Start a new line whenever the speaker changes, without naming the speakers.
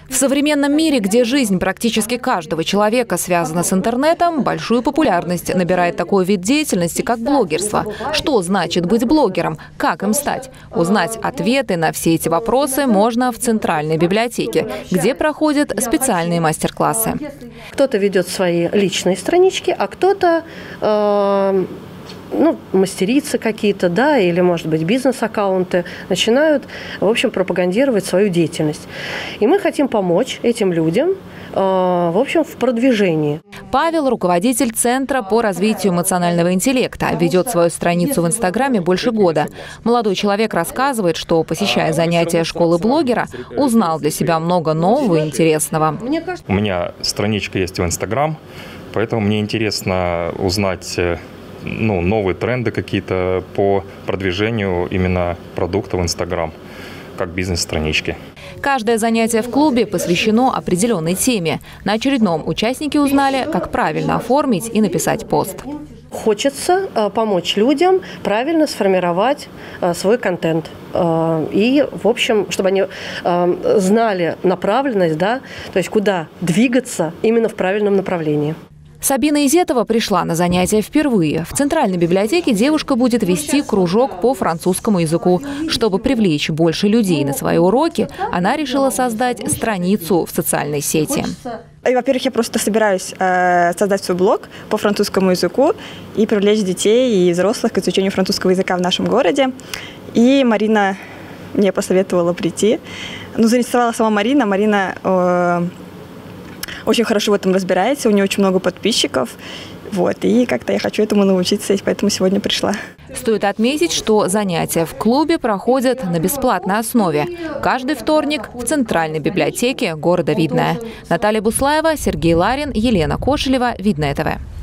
В современном мире, где жизнь практически каждого человека связана с интернетом, большую популярность набирает такой вид деятельности, как блогерство. Что значит быть блогером? Как им стать? Узнать ответы на все эти вопросы можно в Центральной библиотеке, где проходят специальные мастер-классы.
Кто-то ведет свои личные странички, а кто-то мастерицы какие-то, да, или, может быть, бизнес-аккаунты начинают, в общем, пропагандировать свою деятельность. И мы хотим помочь этим людям, в общем, в продвижении.
Павел – руководитель Центра по развитию эмоционального интеллекта. Ведет свою страницу в Инстаграме больше года. Молодой человек рассказывает, что, посещая занятия школы блогера, узнал для себя много нового и интересного.
У меня страничка есть в Инстаграм, поэтому мне интересно узнать новые тренды какие-то по продвижению именно продукта в Инстаграм, как бизнес-странички.
Каждое занятие в клубе посвящено определенной теме. На очередном участники узнали, как правильно оформить и написать пост.
Хочется помочь людям правильно сформировать свой контент. И, в общем, чтобы они знали направленность, да, то есть куда двигаться именно в правильном направлении.
Сабина Изетова пришла на занятия впервые. В Центральной библиотеке девушка будет вести кружок по французскому языку. Чтобы привлечь больше людей на свои уроки, она решила создать страницу в социальной сети.
Во-первых, я просто собираюсь создать свой блог по французскому языку и привлечь детей и взрослых к изучению французского языка в нашем городе. И Марина мне посоветовала прийти. Заинтересовала сама Марина. Марина очень хорошо в этом разбирается, у нее очень много подписчиков. И как-то я хочу этому научиться, и поэтому сегодня пришла.
Стоит отметить, что занятия в клубе проходят на бесплатной основе. Каждый вторник в Центральной библиотеке города Видное. Наталья Буслаева, Сергей Ларин, Елена Кошелева, Видное ТВ.